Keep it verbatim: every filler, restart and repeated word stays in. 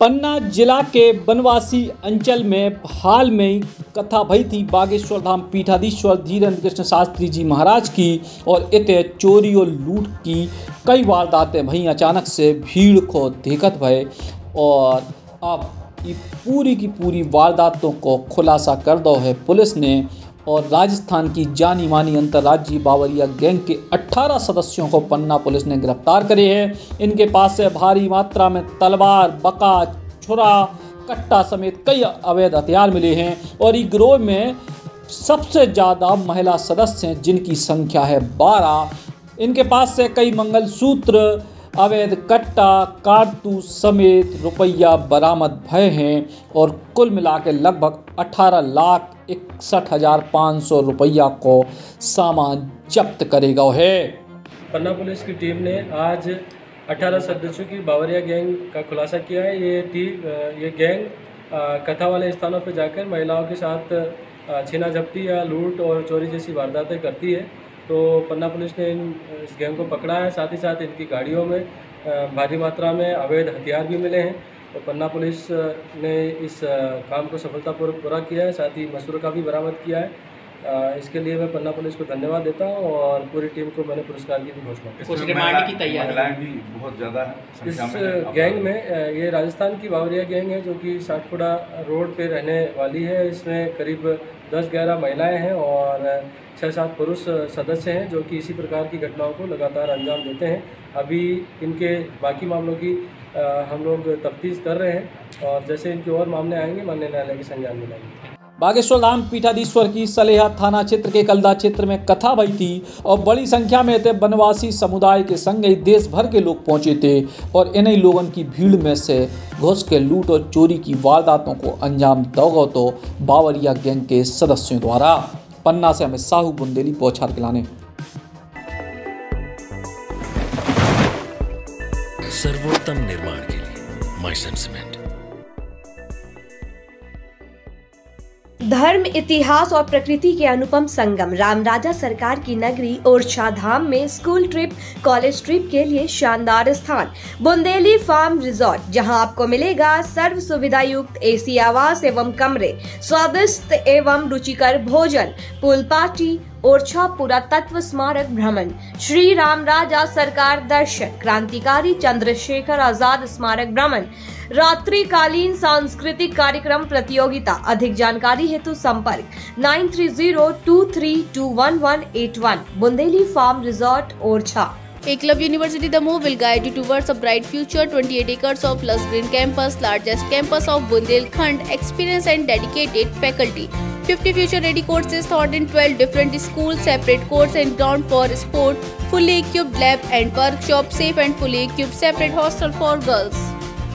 पन्ना जिला के बनवासी अंचल में हाल में ही कथा भई थी बागेश्वर धाम पीठाधीश्वर धीरेन्द्र कृष्ण शास्त्री जी महाराज की। और इतने चोरी और लूट की कई वारदातें भई अचानक से भीड़ को देखत भय। और अब ये पूरी की पूरी वारदातों को खुलासा कर दो है पुलिस ने। और राजस्थान की जानी मानी अंतर्राज्यीय बावरिया गैंग के अठारह सदस्यों को पन्ना पुलिस ने गिरफ्तार करे हैं। इनके पास से भारी मात्रा में तलवार, बका, छुरा, कट्टा समेत कई अवैध हथियार मिले हैं। और इस गिरोह में सबसे ज़्यादा महिला सदस्य हैं जिनकी संख्या है बारह। इनके पास से कई मंगलसूत्र, अवैध कट्टा, कारतूस समेत रुपया बरामद भय हैं। और कुल मिलाकर लगभग अठारह लाख इकसठ हजार पाँच सौ रुपया को सामान जब्त करेगा है। पन्ना पुलिस की टीम ने आज अठारह सदस्यों की बावरिया गैंग का खुलासा किया है। ये टीम ये गैंग कथा वाले स्थानों पर जाकर महिलाओं के साथ छीना झपटी या लूट और चोरी जैसी वारदातें करती है। तो पन्ना पुलिस ने इन इस गैंग को पकड़ा है। साथ ही साथ इनकी गाड़ियों में भारी मात्रा में अवैध हथियार भी मिले हैं। तो पन्ना पुलिस ने इस काम को सफलतापूर्वक पूरा किया है। साथ ही मसूर का भी बरामद किया है। इसके लिए मैं पन्ना पुलिस को धन्यवाद देता हूं और पूरी टीम को मैंने पुरस्कार की भी घोषणा की। उस रिमांड की तैयारी भी बहुत ज़्यादा इस गैंग में ये राजस्थान की बावरिया गैंग है जो कि सातपुड़ा रोड पे रहने वाली है। इसमें करीब दस ग्यारह महिलाएं हैं और छः सात पुरुष सदस्य हैं जो कि इसी प्रकार की घटनाओं को लगातार अंजाम देते हैं। अभी इनके बाकी मामलों की आ, हम लोग तफ्तीश कर रहे हैं और जैसे इनके और मामले आएंगे माननीय न्यायालय के संज्ञान में लाएंगे। बागेश्वर धाम पीठाधीश्वर की सलेहा थाना क्षेत्र के कलदा क्षेत्र में कथा भई थी और बड़ी संख्या में थे बनवासी समुदाय के संग ही देश भर के लोग पहुंचे थे। और इन्हीं लोगों की भीड़ में से घुस के लूट और चोरी की वारदातों को अंजाम दोगो तो बावरिया गैंग के सदस्यों द्वारा। पन्ना से हमें साहू बुंदेली पहुंचार के लाने। सर्वोत्तम निर्माण के लिए माइसन सीमेंट। धर्म, इतिहास और प्रकृति के अनुपम संगम रामराजा सरकार की नगरी ओरछा धाम में स्कूल ट्रिप, कॉलेज ट्रिप के लिए शानदार स्थान बुंदेली फार्म रिजॉर्ट, जहां आपको मिलेगा सर्व सुविधा युक्त एसी आवास एवं कमरे, स्वादिष्ट एवं रुचिकर भोजन, पूल पार्टी, ओरछा पुरातत्व स्मारक भ्रमण, श्री रामराजा सरकार दर्शन, क्रांतिकारी चंद्रशेखर आजाद स्मारक भ्रमण, रात्रिकालीन सांस्कृतिक कार्यक्रम प्रतियोगिता। अधिक जानकारी हेतु संपर्क nine three zero two three two one one eight one. Bundeli farm resort Orchha. Eklavya University The Move will guide you towards a bright future. twenty-eight acres of lush green campus, largest campus of Bundelkhand, experienced and dedicated faculty. fifty future-ready courses taught in twelve different schools, separate courts and ground for sport, fully equipped lab and workshop, safe and fully equipped separate hostel for girls.